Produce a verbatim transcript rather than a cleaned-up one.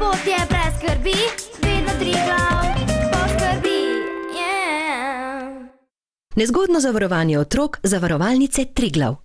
pot je brez skrbi, vedno Triglav poskrbi. Yeah. Nezgodno zavarovanje otrok, zavarovalnice Triglav.